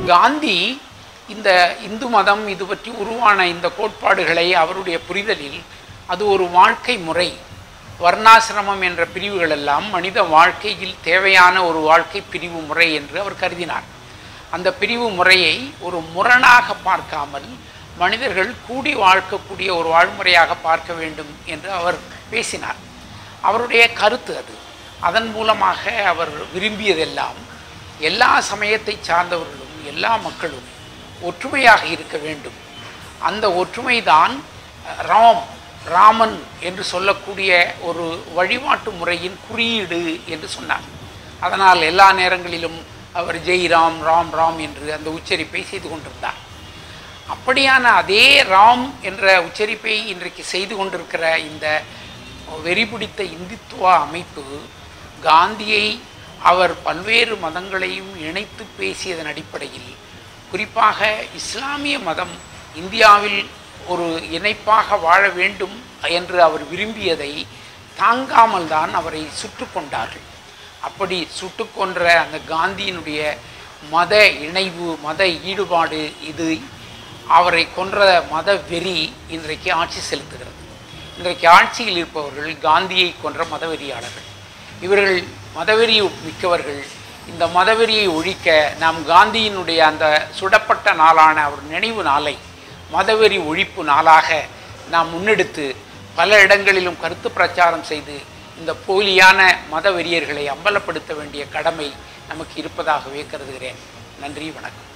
காந்தி இந்த இந்து மதம் இது பற்றி உருவான இந்த கோட்பாடுகளை அவருடைய புரிதலில் அது ஒரு வாழ்க்கை முறை, வர்ணாசிரமம் என்ற பிரிவுகள் எல்லாம் மனித வாழ்க்கையில் தேவையான ஒரு வாழ்க்கை பிரிவு முறை என்று அவர் கருதினார். அந்த பிரிவு முறையை ஒரு முரணாக பார்க்காமல் மனிதர்கள் கூடி வாழ்க்கக்கூடிய ஒரு வாழ்முறையாக பார்க்க வேண்டும் என்று அவர் பேசினார். அவருடைய கருத்து அது. அதன் மூலமாக அவர் விரும்பியதெல்லாம் எல்லா சமயத்தை சார்ந்தவர்களும் எல்லா மக்களும் ஒற்றுமையாக இருக்க வேண்டும். அந்த ஒற்றுமைதான் ராமன் என்று சொல்லக்கூடிய ஒரு வழிபாட்டு முறையின் குறியீடு என்று சொன்னார். அதனால் எல்லா நேரங்களிலும் அவர் ஜெய் ராம் ராம் ராம் என்று அந்த உச்சரிப்பை செய்து கொண்டிருந்தார். அப்படியான அதே ராம் என்ற உச்சரிப்பை இன்றைக்கு செய்து கொண்டிருக்கிற இந்த வெறிபிடித்த இந்துத்துவ அமைப்பு காந்தியை அவர் பல்வேறு மதங்களையும் இணைத்து பேசியதன் அடிப்படையில், குறிப்பாக இஸ்லாமிய மதம் இந்தியாவில் ஒரு இணைப்பாக வாழ வேண்டும் என்று அவர் விரும்பியதை தாங்காமல் தான் அவரை சுட்டு கொண்டார்கள். அப்படி சுட்டு கொன்ற அந்த காந்தியினுடைய மத இணைவு, மத ஈடுபாடு, இது அவரை கொன்ற மத வெறி இன்றைக்கு ஆட்சி செலுத்துகிறது. இன்றைக்கு ஆட்சியில் இருப்பவர்கள் காந்தியை கொன்ற மதவெறியாளர்கள். இவர்கள் மதவெறி மிக்கவர்கள். இந்த மதவெறியை ஒழிக்க நாம் காந்தியினுடைய அந்த சுடப்பட்ட நாளான அவர் நினைவு நாளை மதவெறி ஒழிப்பு நாளாக நாம் முன்னெடுத்து பல இடங்களிலும் கருத்து பிரச்சாரம் செய்து இந்த போலியான மதவெறியர்களை அம்பலப்படுத்த வேண்டிய கடமை நமக்கு இருப்பதாகவே கருதுகிறேன். நன்றி, வணக்கம்.